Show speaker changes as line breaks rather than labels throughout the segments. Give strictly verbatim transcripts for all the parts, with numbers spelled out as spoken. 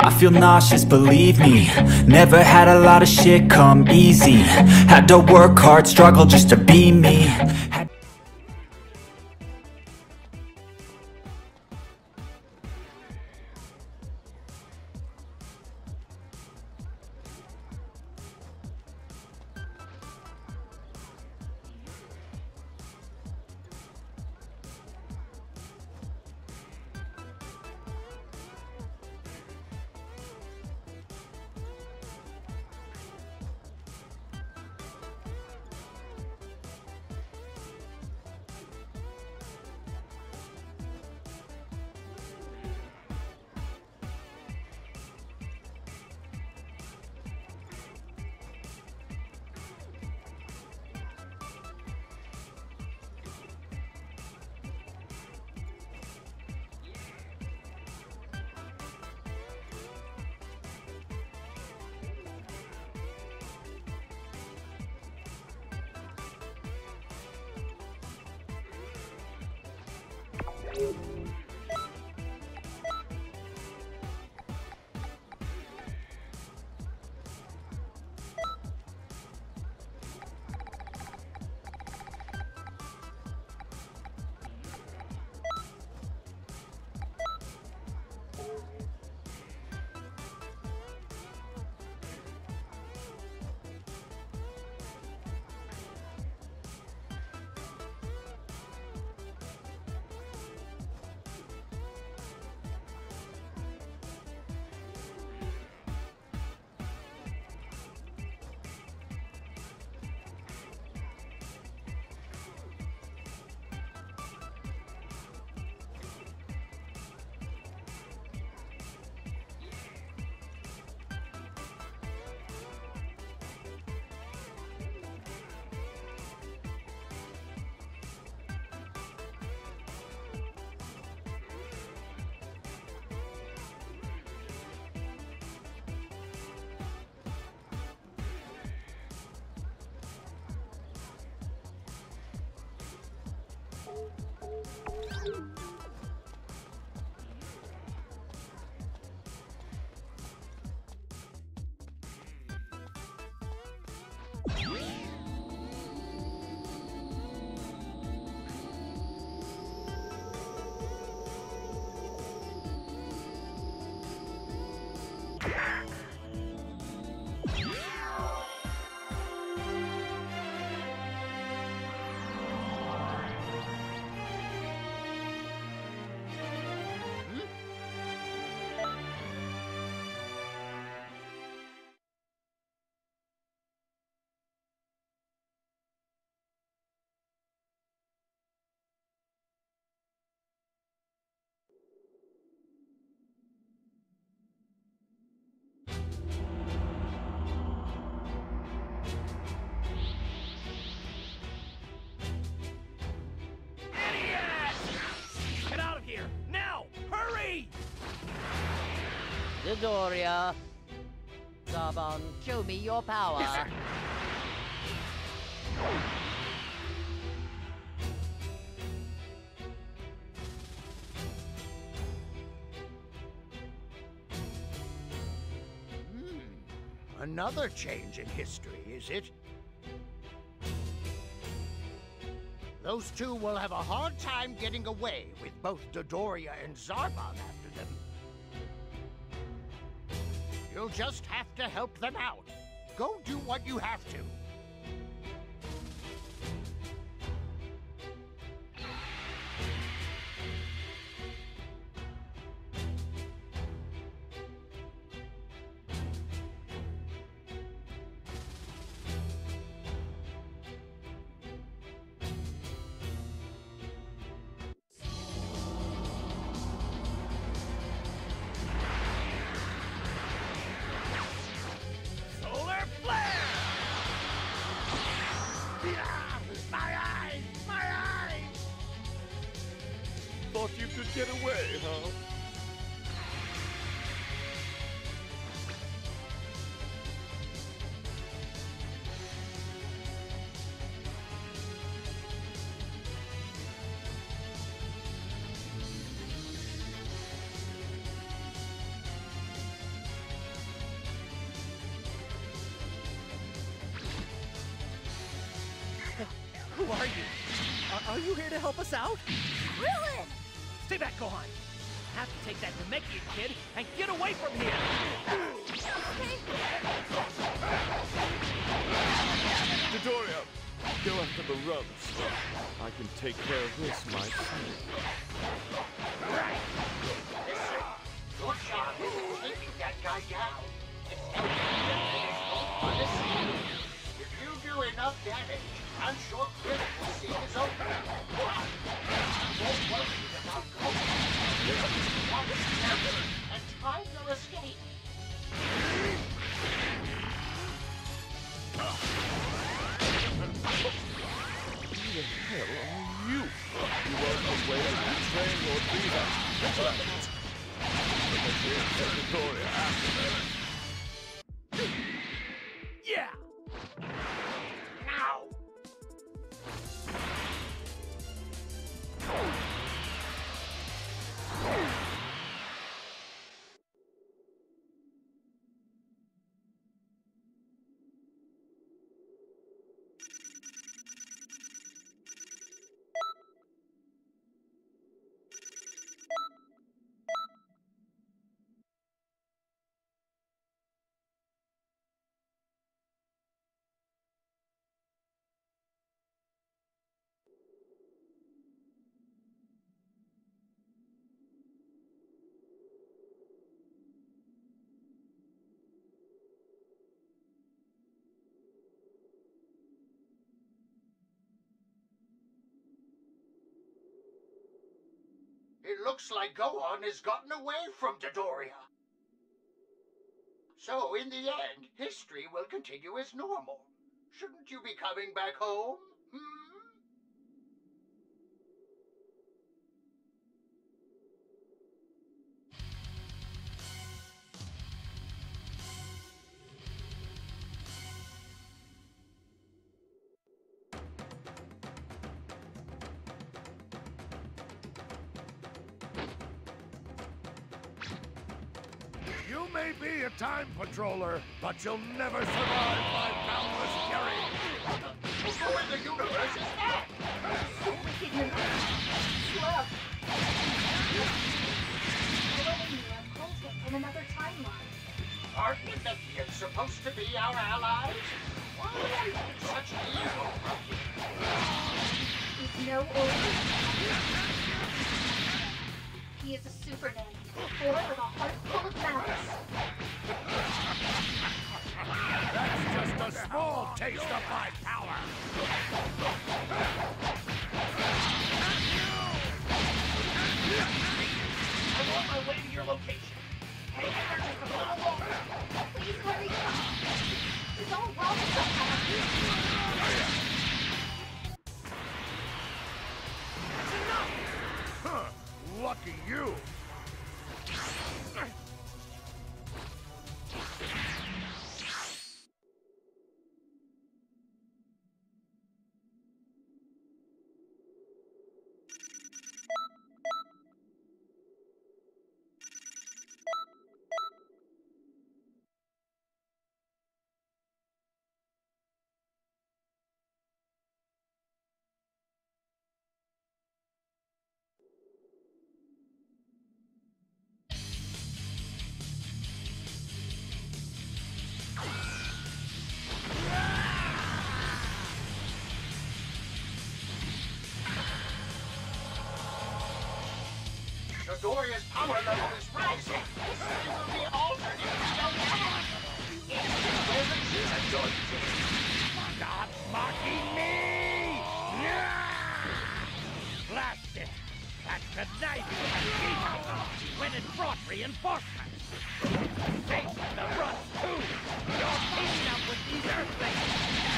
I feel nauseous, believe me. Never had a lot of shit come easy. Had to work hard, struggle just to be me. Had
Dodoria, Zarbon, show me your power.
Yes, sir.
Hmm. Another change in history, is it? Those two will have a hard time getting away with both Dodoria and Zarbon after them. You'll just have to help them out. Go do what you have to.
Solar flare! are you? Are, are you here to help us out?
Krillin!
Stay back, Gohan. I have to take that Namekian kid and get away from here.
Okay.
Dodoria, go after the runs. I can take care of this myself.
Right! Listen, your job isn't taking that guy down. It's helping him finish off the scene. If you do enough damage, I'm sure Krillin will see his own. Don't worry about Gohan. One step and time your escape.
Who the hell are you? You were on the way to betraying Lord Frieza. Right. But then we sent Dodoria after them.
Yeah!
Now! It looks like Gohan has gotten away from Dodoria. So, in the end, history will continue as normal. Shouldn't you be coming back home? Hmm?
You may be a time patroller, but you'll never survive my boundless fury!
Who in the universe is that?
So wicked and slow. Krillin and Mia pulled him from another timeline.
Aren't the Namekians supposed to be our allies? Why are you in such evil?
He's no older. He is a super Namek, born with a heart full of malice.
That's just a small taste of my power!
I'm on my way to your location. Hang in there just a little longer.
Please hurry up. It's all wrong somehow.
Huh, lucky you!
Dodoria's power level is rising. It will be altered if we don't act. It's the
Stop mocking me!
Blast it! That conniving Vegeta when it brought reinforcements! Take the run too! You're teaming up with these Earthlings!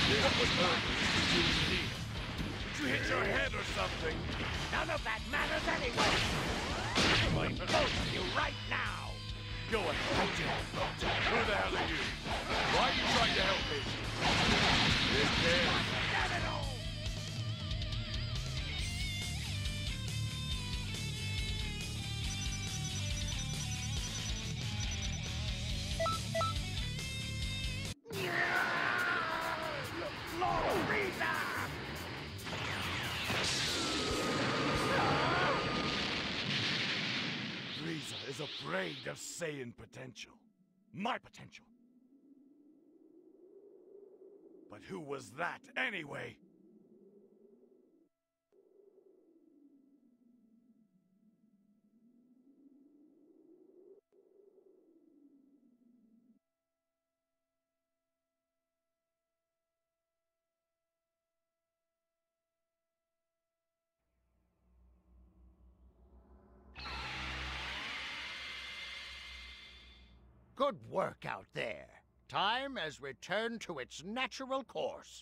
Did you hit your head or something?
None of that matters anyway! I'm going to both of you right now!
Go ahead. Who the hell are you? Why are you trying to help me? This kid.
Damn it all! Lord Frieza!
afraid of Saiyan potential. My potential. But who was that, anyway?
Good work out there. Time has returned to its natural course.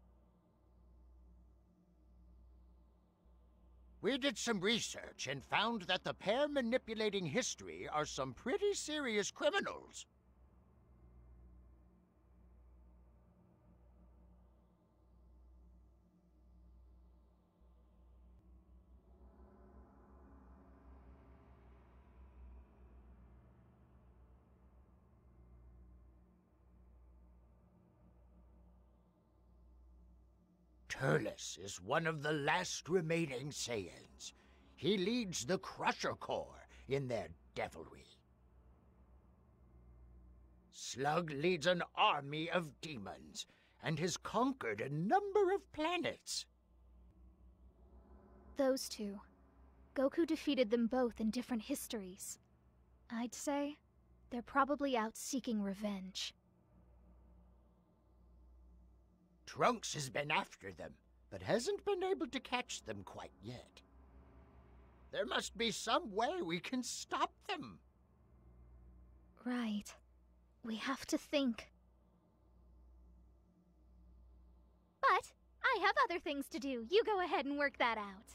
We did some research and found that the pair manipulating history are some pretty serious criminals. Turles is one of the last remaining Saiyans. He leads the Crusher Corps in their devilry. Slug leads an army of demons and has conquered a number of planets.
Those two. Goku defeated them both in different histories. I'd say they're probably out seeking revenge.
Trunks has been after them, but hasn't been able to catch them quite yet. There must be some way we can stop them.
Right. We have to think. But I have other things to do. You go ahead and work that out.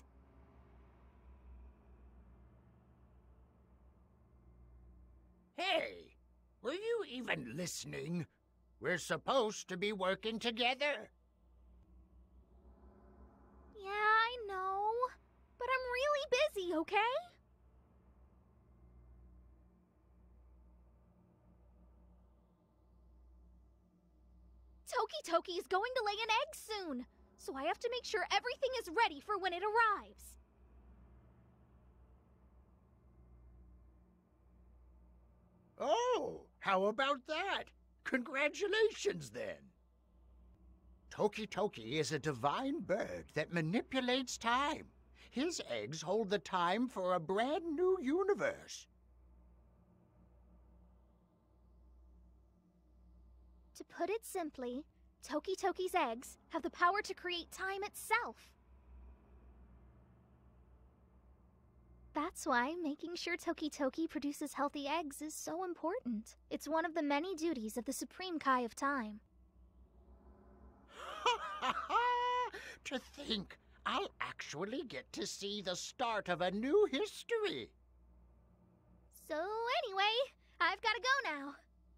Hey, were you even listening? We're supposed to be working together.
Yeah, I know. But I'm really busy, okay? Toki Toki is going to lay an egg soon, so I have to make sure everything is ready for when it arrives.
Oh, how about that? Congratulations, then. Toki Toki is a divine bird that manipulates time. His eggs hold the time for a brand new universe.
To put it simply, Toki Toki's eggs have the power to create time itself. That's why making sure Toki Toki produces healthy eggs is so important. It's one of the many duties of the Supreme Kai of Time.
Ha ha ha! To think I'll actually get to see the start of a new history.
So anyway, I've got to go now.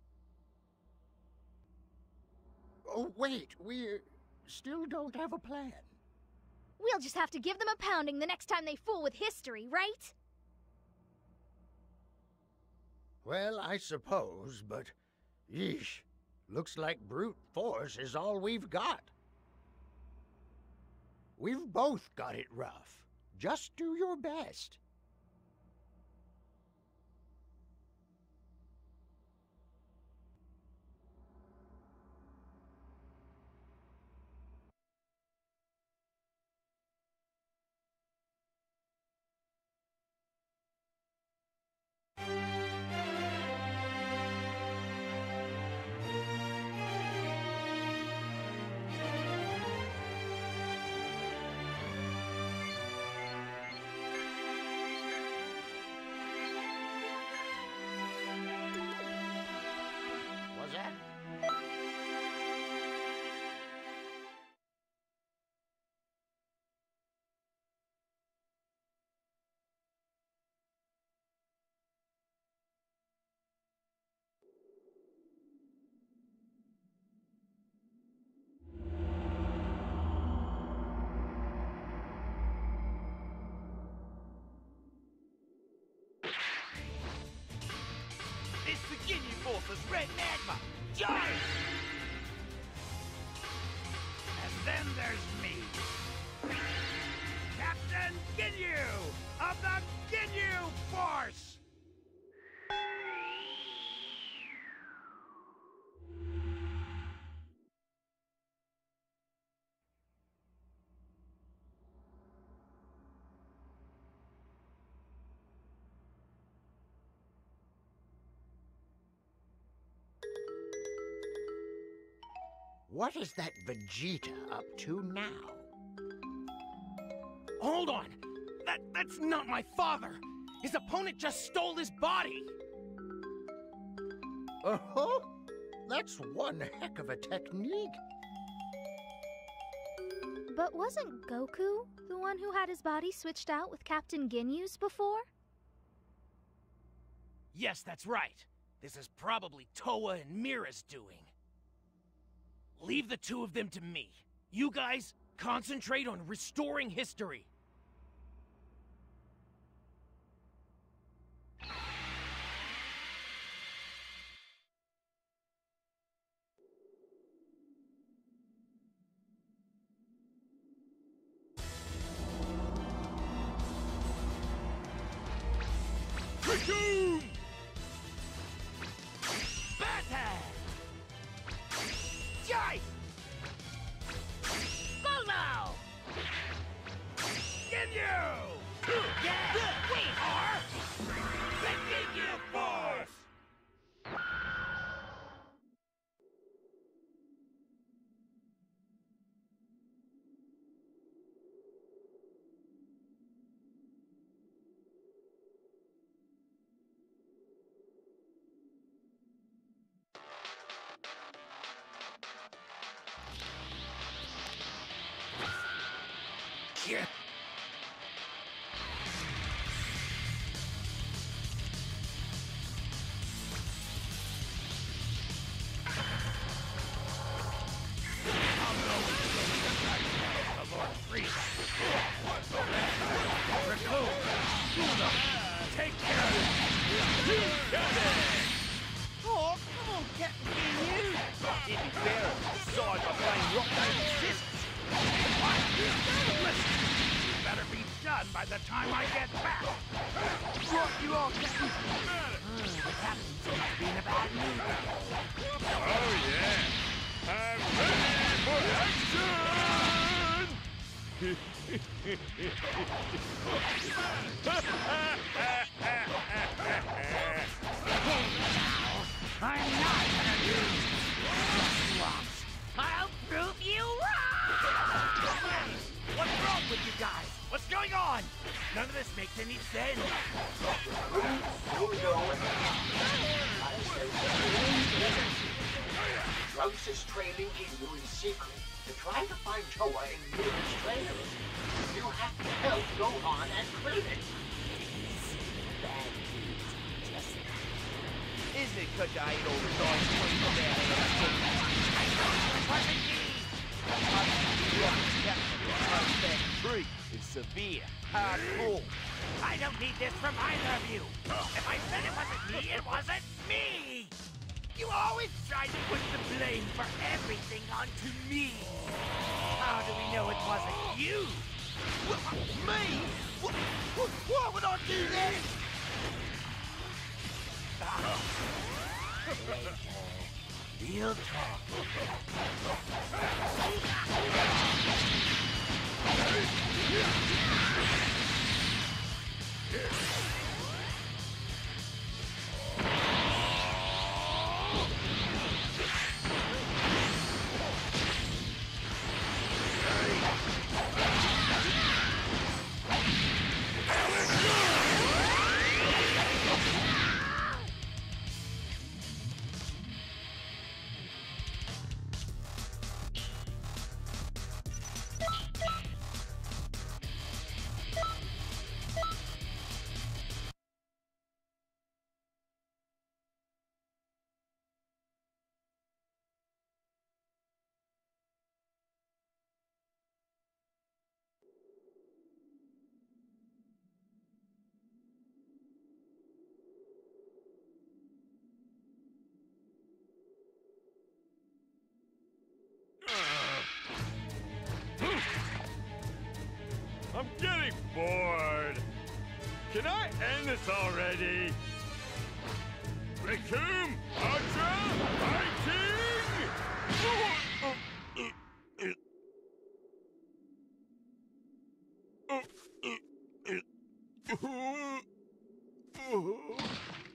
Oh, wait, we still don't have a plan.
We'll just have to give them a pounding the next time they fool with history, right?
Well, I suppose, but yeesh, looks like brute force is all we've got. We've both got it rough. Just do your best. Was that?
It's the Ginyu Force's Red Magma! Charge! And then there's me, Captain Ginyu of the Ginyu Force!
What is that Vegeta up to now?
Hold on! That, that's not my father! His opponent just stole his body!
Uh-huh. That's one heck of a technique.
But wasn't Goku the one who had his body switched out with Captain Ginyu's before?
Yes, that's right. This is probably Towa and Mira's doing. Leave the two of them to me. You guys, concentrate on restoring history.
Cocoon!
Battle! Jive! Go now! Ginyu! Yeah! We are the Ginyu Force! Yeah. The Lord Frieza. Riku, Suna, take care of it. You got it. Oh, come on, Captain Ginyu. Didn't fair. Side by playing rock don't exist. What? Listen, you better be done by the time I get back. Right you are, Captain. Mm, the captain seems to be in a bad mood.
Oh yeah! I'm ready for action!
I'm not gonna lose. Swamps. I'll prove you wrong! What's wrong with you guys? What's going on? None of this makes any sense.
Trunks is training Ginyu in secret to try to find Towa in Mira's trailers. You have to help Gohan and Krillin.
Bad dudes, just Isn't it because I ate all the nice cream from there? I told you it wasn't me! Treat is severe, hardcore. I don't need this from either of you. If I said it wasn't me, it wasn't me! You always try to put the blame for everything onto me. How do we know it wasn't you? What, me? What, what, why would I do that? Later. Real talk.
I'm getting bored. Can I end this already? Recoome, Ultra, fighting!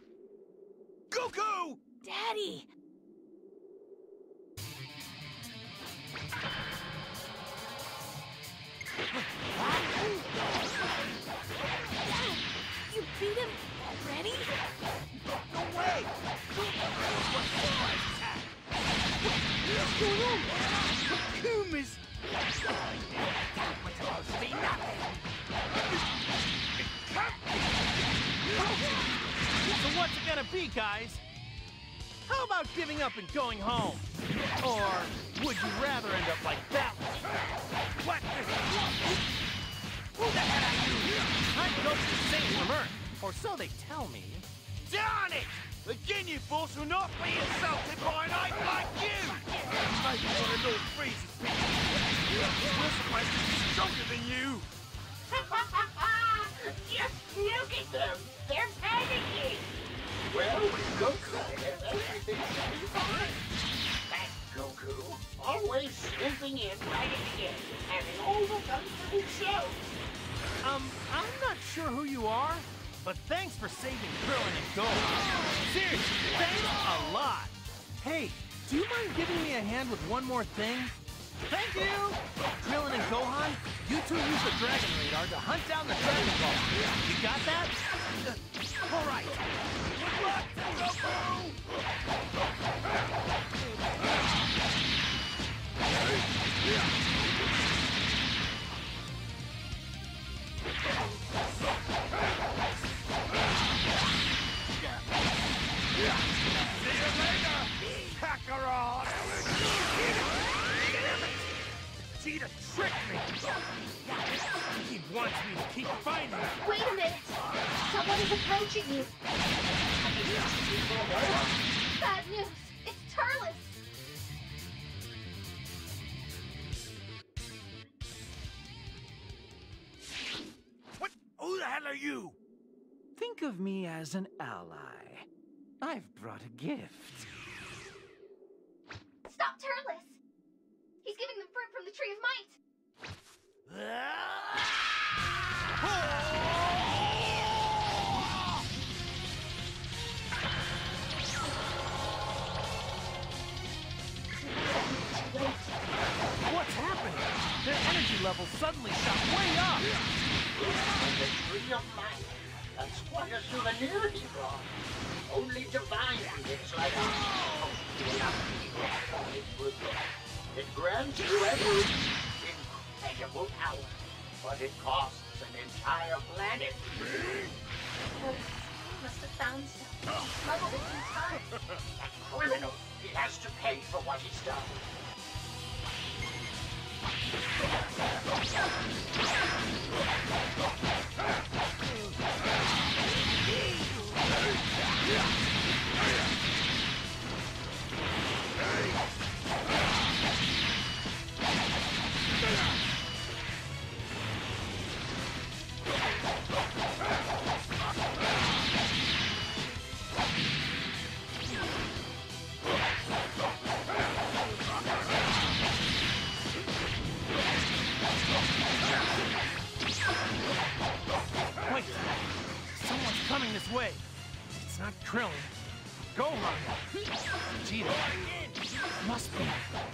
Goku!
Daddy!
Any? No way! What's going on? Cocoon is... What's supposed to be nothing? So what's it gonna be, guys? How about giving up and going home? Or would you rather end up like that one? What? Who the hell are you? I'm Goku Saint from Earth, or so they tell me. Darn it! The Ginyu Force will not be insulted by an ape like you! Maybe one of Lord Frieza's people. We're supposed to be stronger than you!
Just look at them! They're panicking! Well, with Goku there, everything should be fine. That Goku, always slipping in right at the end, having all the fun for himself.
Um, I'm not sure who you are, but thanks for saving Krillin and Gohan. Seriously, thanks a lot. Hey, do you mind giving me a hand with one more thing? Thank you! Krillin and Gohan, you two use the Dragon Radar to hunt down the Dragon Ball. You got that? Uh, all right. Good luck, Goku!
See you later, Kakarot!
Vegeta tricked me! He wants me to keep fighting him.
Wait a minute! Someone is approaching you! Bad news! It's Turles!
What? Who the hell are you? Think of me as an ally. I've brought a gift.
Stop Turles! He's giving them fruit from the Tree of Might!
What's happening? Their energy level suddenly shot way up!
From the Tree of Might. That's quite a souvenir he brought. Only divine beings like us are supposed to be enough for his goodness. It grants you every incredible power, but it costs an entire planet.
Must have found some. Smuggled it in time.
A criminal. He has to pay for what he's done.
Wait! Someone's coming this way. It's not Krillin. Gohan. Vegeta. Must be.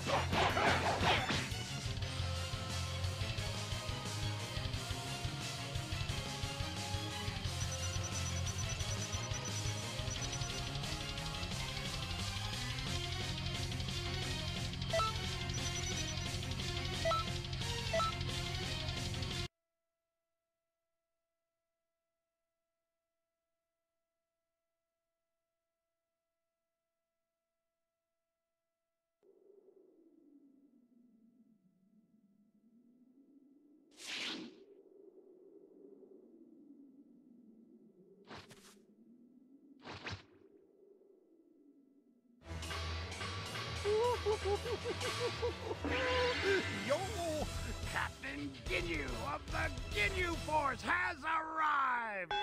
Yo! Captain Ginyu of the Ginyu Force has arrived!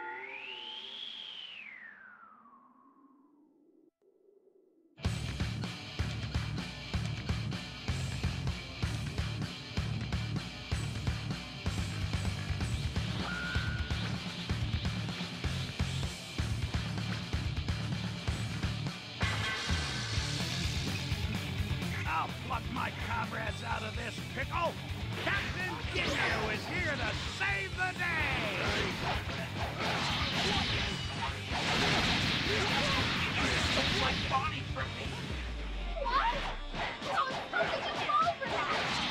I'll pluck my comrades out of this pickle! Captain Ginyu is here to save the day!
Stole my body from me!
What? How was supposed to fall for that?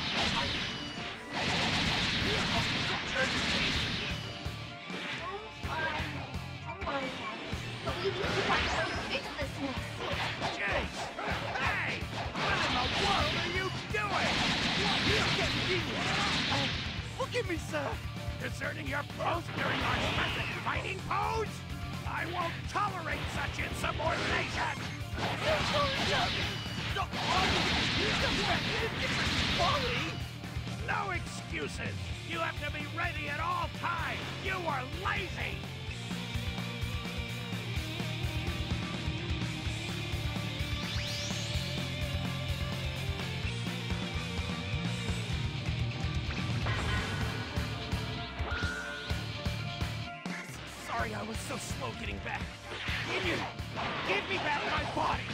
Oh, fine. Don't worry about it. But we need to find how to fix this mess.
Jace! Hey! What in the world are you doing? You get genius! Oh, forgive me, sir! Deserting your post during our present fighting pose? I won't tolerate such insubordination! No excuses! You have to be ready at all times! You are lazy! Sorry I was so slow getting back. Give me, give me back my body!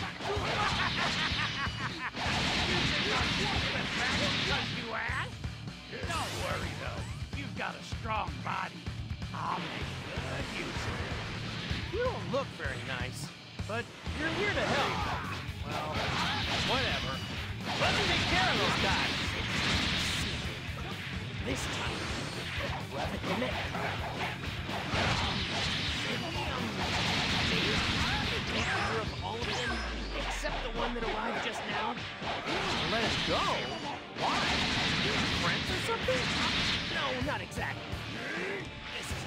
You think I'm giving it back because you asked? Don't worry though, you've got a strong body. I'll make good use of it. You don't look very nice, but you're here to help. Well, whatever. Let me take care of those guys. This time, we'll have a commitment. Take care of all of them, except the one that arrived just now. Let us go? Why? Friends or something? No, not exactly. This is...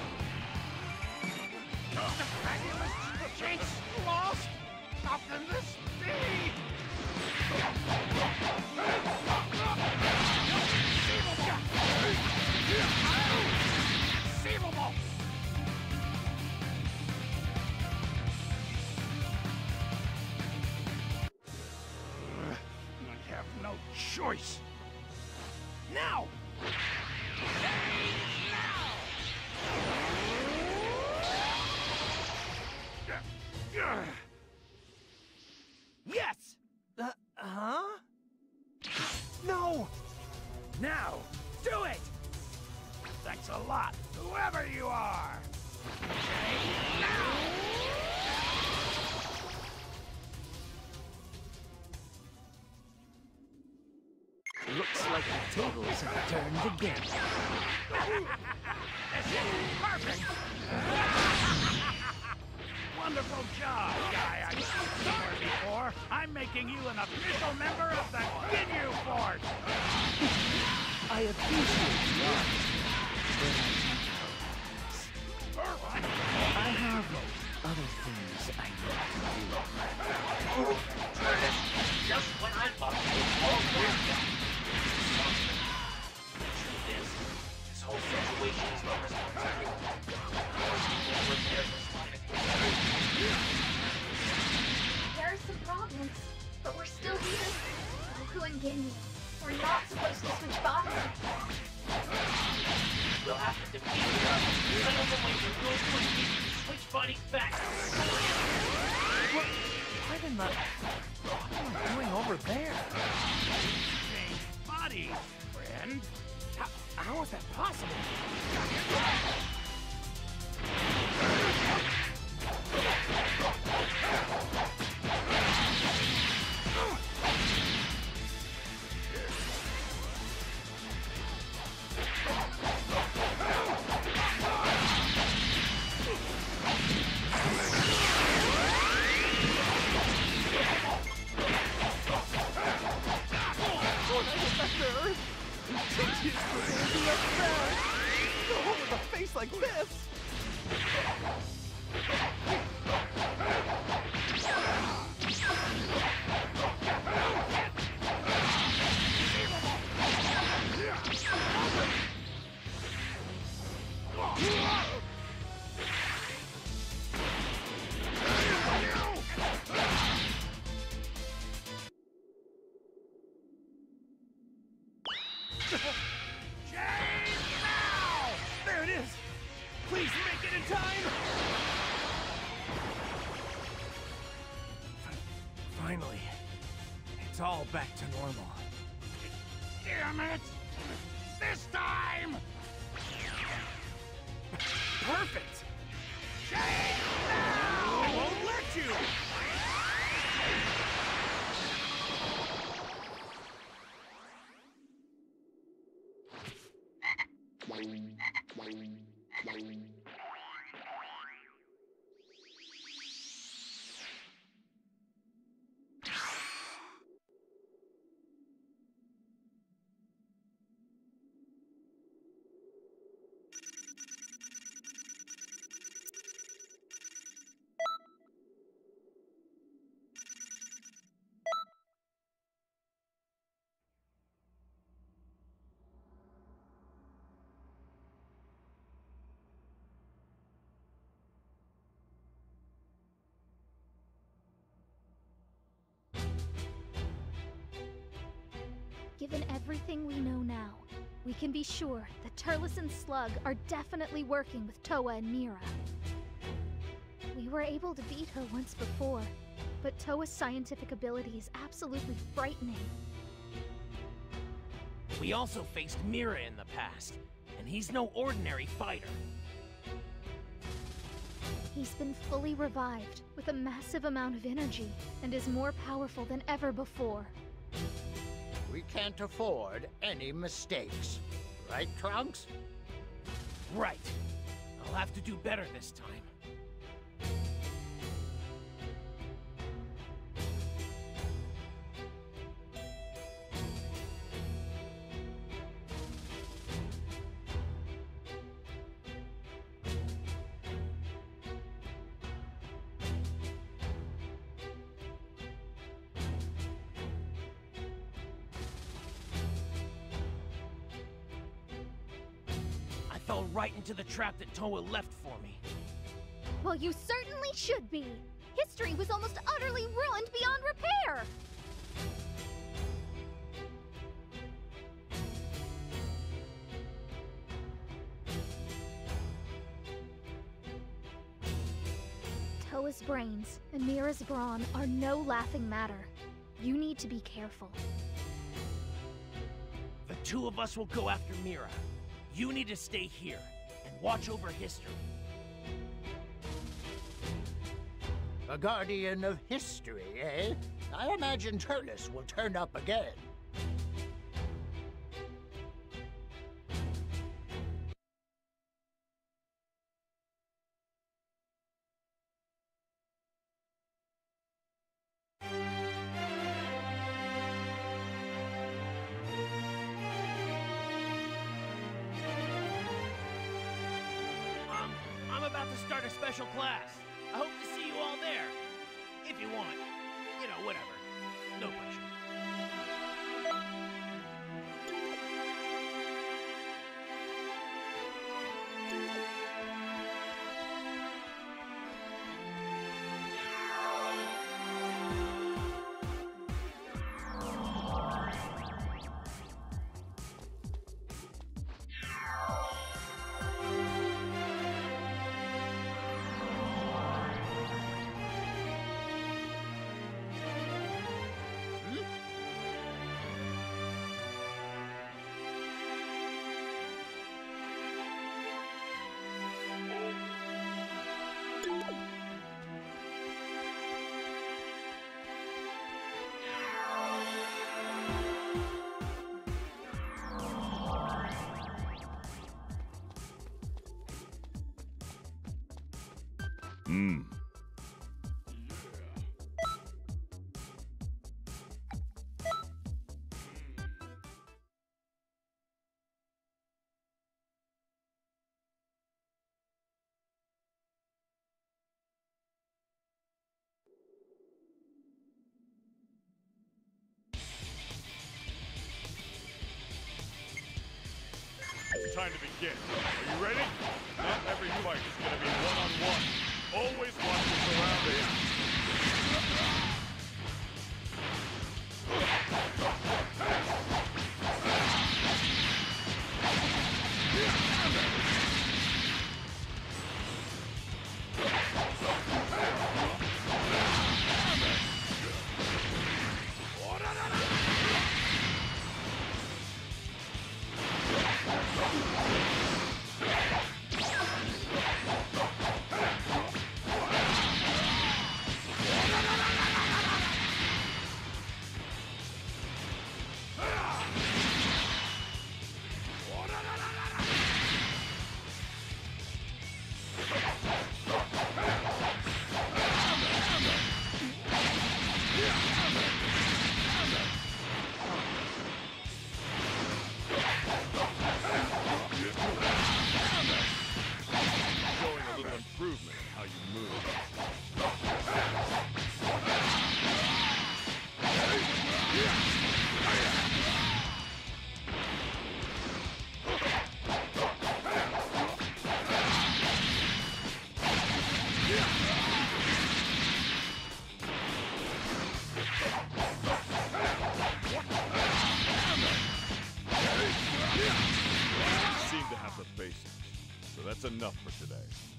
The fabulous Chase lost? How can this be? Unconceivable! I have no choice. Now! Yes! Uh, huh? No! Now, do it! Thanks a lot, whoever you are! Now!
Looks like the tables have turned again.
This is perfect! Wonderful job, guy I've seen somewhere before. I'm making you an official member of the Ginyu Force!
I appreciate the honor, but I have other things I need to do.
Just when I thought it was all worked out. The truth is, this whole situation is my responsibility. More people repair this line.
There are some problems, but we're still here. Goku and Ginyu. We're not supposed to switch bodies.
We'll have to defeat her. Another way for Goku and Ginyu to switch bodies back.
What? What in the... What am I doing over there?
Change bodies, friend. How, how is that possible?
Like this!
There it is! Please make it in time! Finally, it's all back to normal. Damn it! This time! Perfect! Change now! got you!
Given everything we know now, we can be sure that Turles and Slug are definitely working with Towa and Mira. We were able to beat her once before, but Towa's scientific ability is absolutely frightening.
We also faced Mira in the past, and he's no ordinary fighter.
He's been fully revived with a massive amount of energy and is more powerful than ever before.
We can't afford any mistakes. Right, Trunks?
Right. I'll have to do better this time. I fell right into the trap that Towa left for me.
Well, you certainly should be. History was almost utterly ruined beyond repair. Towa's brains and Mira's brawn are no laughing matter. You need to be careful.
The two of us will go after Mira. You need to stay here and watch over history.
A guardian of history, eh? I imagine Turles will turn up again.
Um, I'm about to start a special class. I hope to see you all there. If you want. You know, whatever. No pressure.
Hmm. It's time to begin. Are you ready? Not every fight is going to be one-on-one. Always watch your surroundings. Seem to have the basics, so that's enough for today.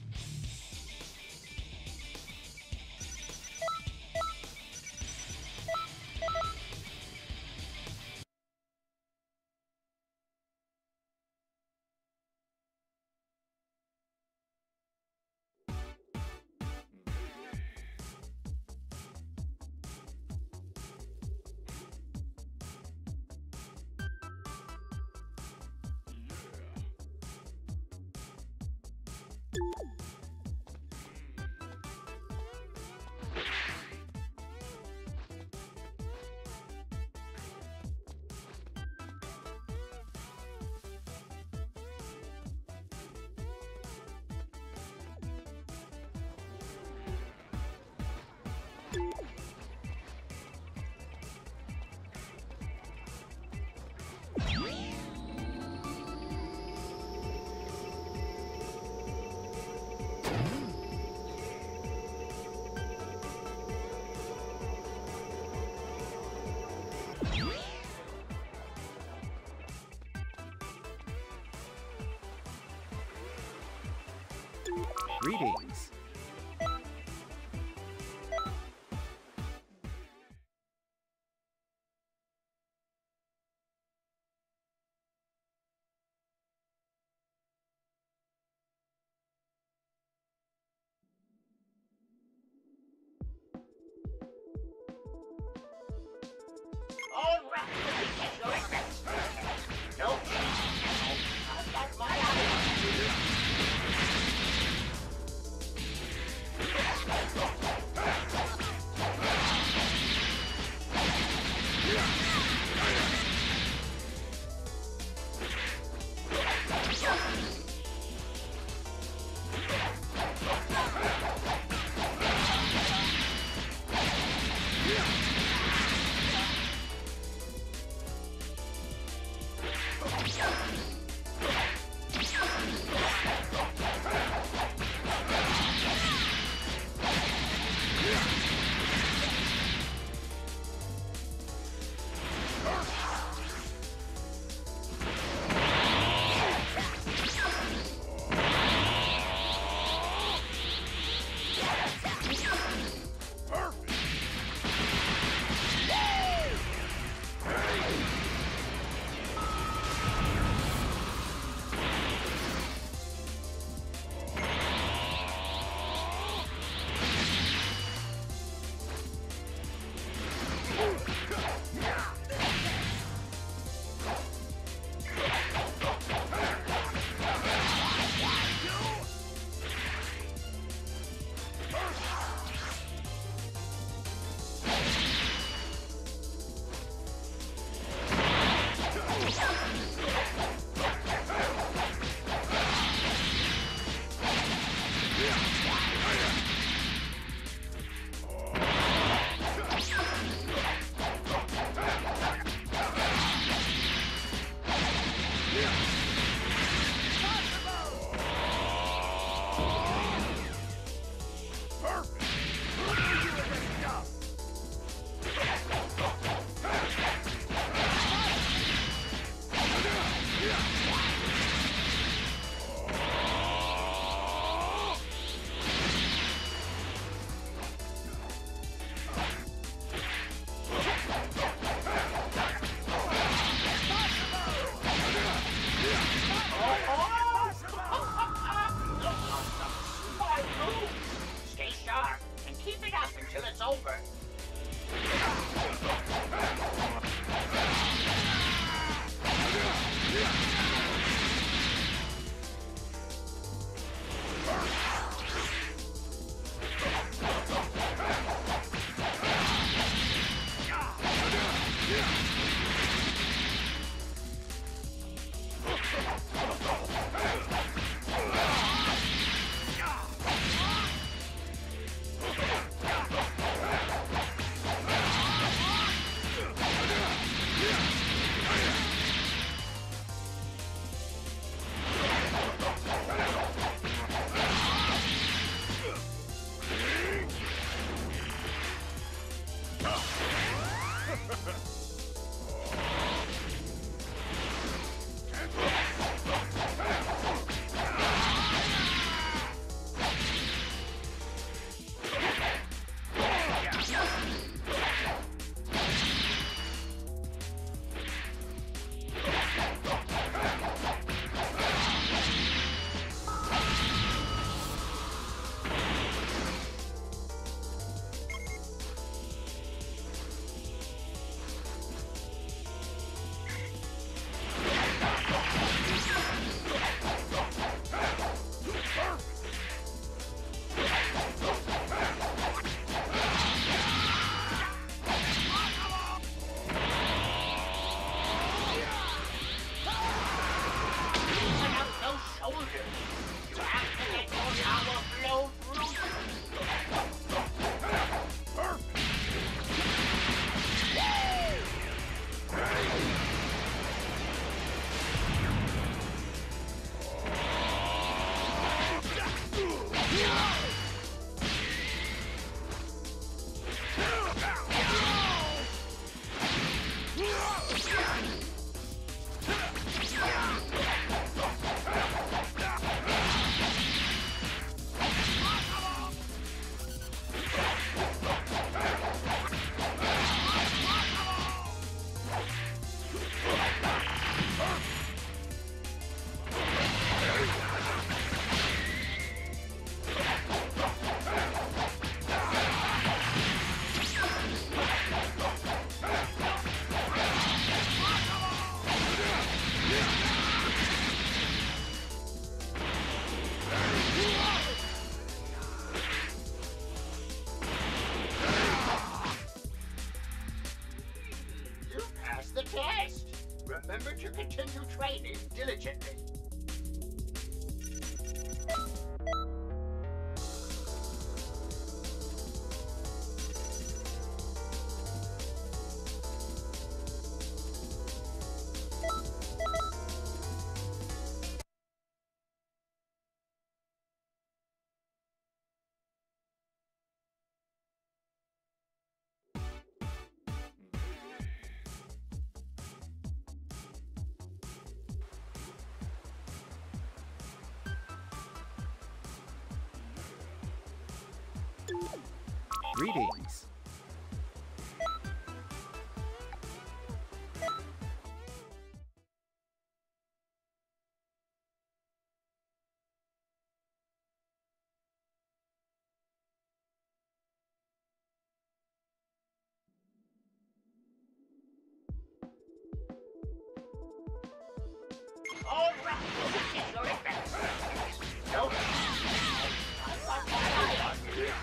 Greetings.
All right, no cheating. I've got my eye. test. Remember to continue training diligently.
Greetings.
All right, this is your effect. No. I've got my eye on you.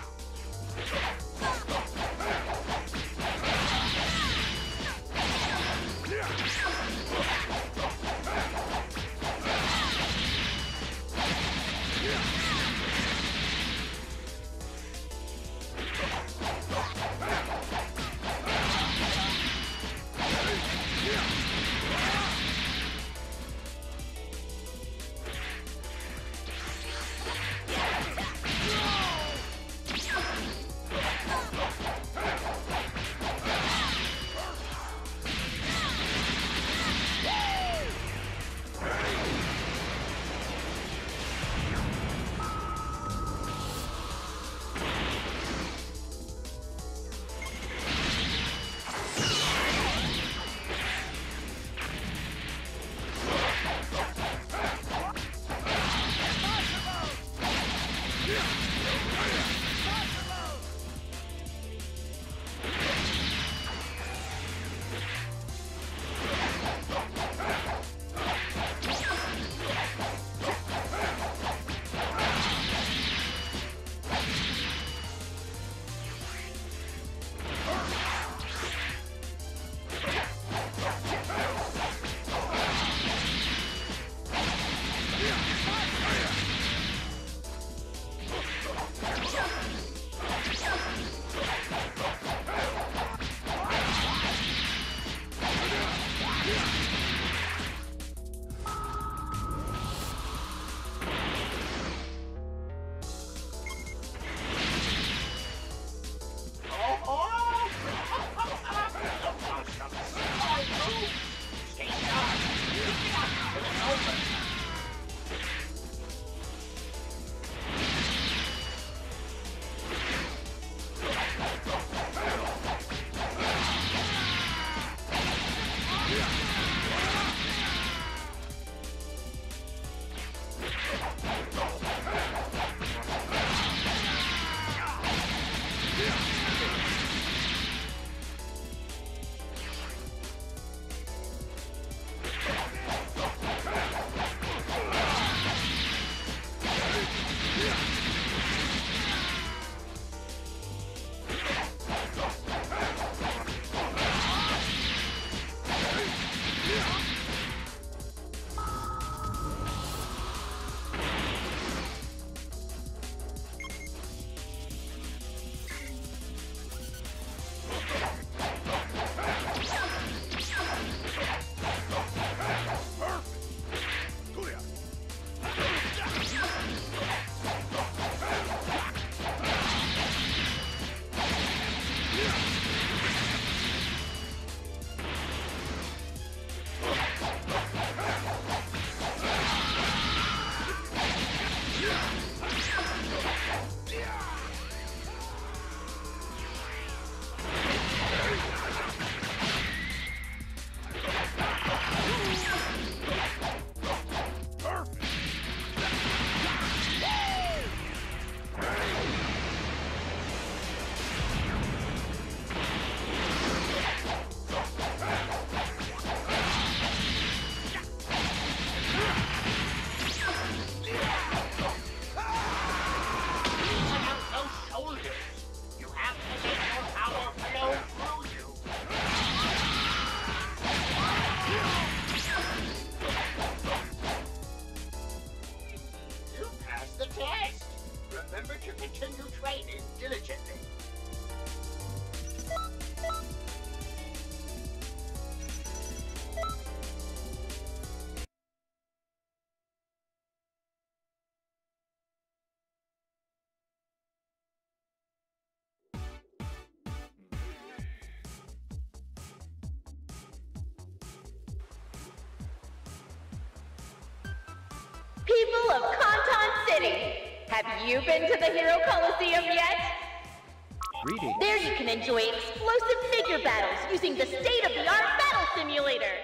People of Kanton City, have you been to the Hero Coliseum yet?
Reading.
There you can enjoy explosive figure battles using the state-of-the-art battle simulator.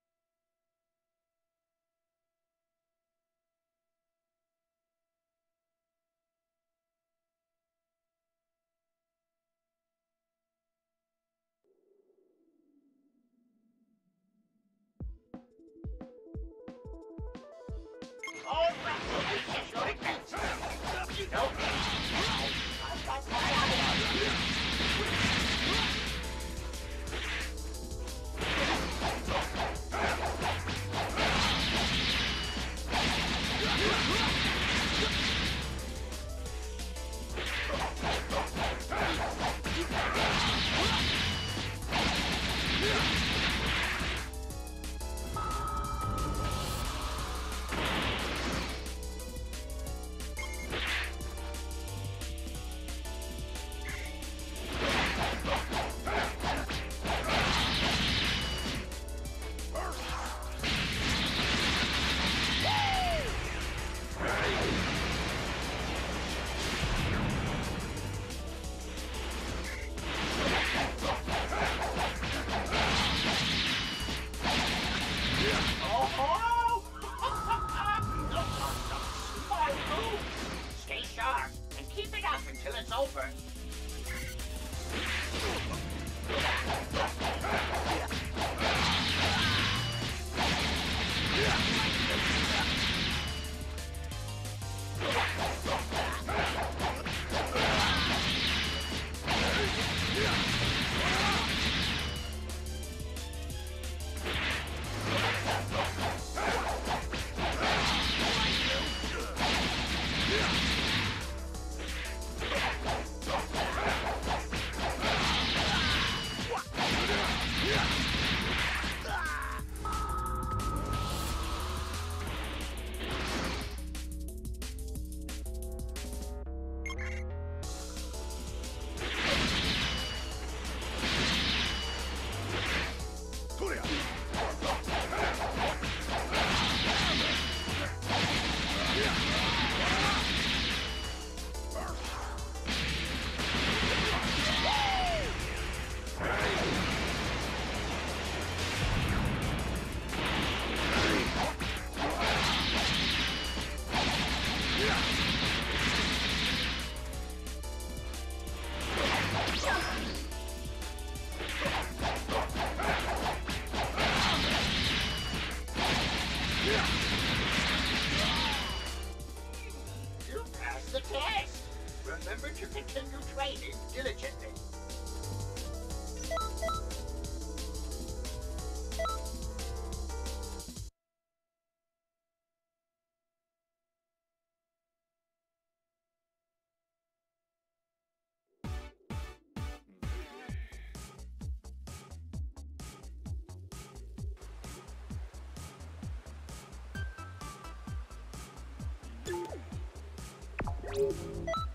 All preparations are advancing. You know me. I've got my eye on you. Stay sharp and keep it up until it's over. You passed the test. Remember to continue training diligently.
Thank you.